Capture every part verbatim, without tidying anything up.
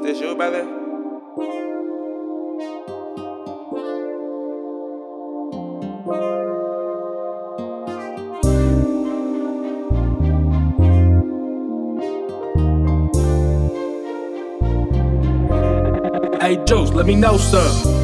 This you, brother? Hey, Juice, let me know something.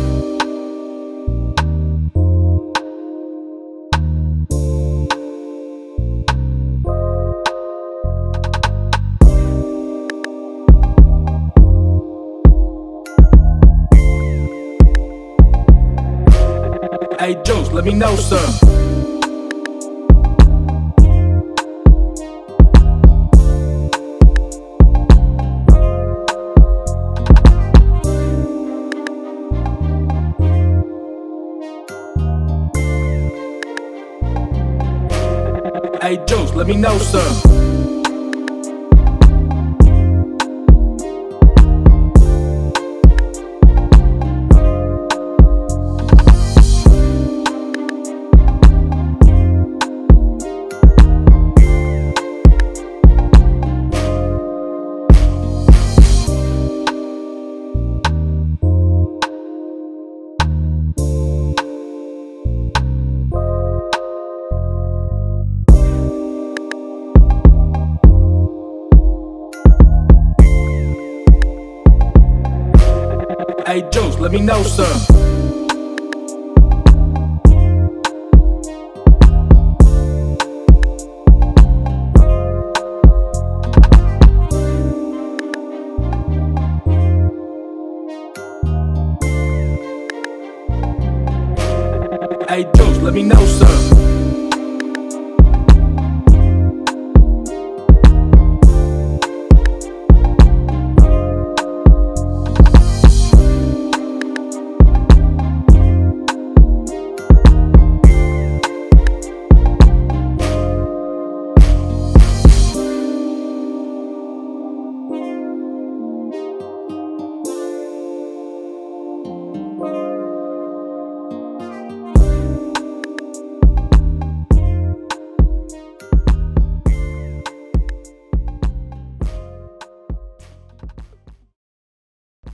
Hey, Juice, let me know something. Hey, Juice, let me know something. Hey, Juice, let me know something. Hey, Juice, let me know something.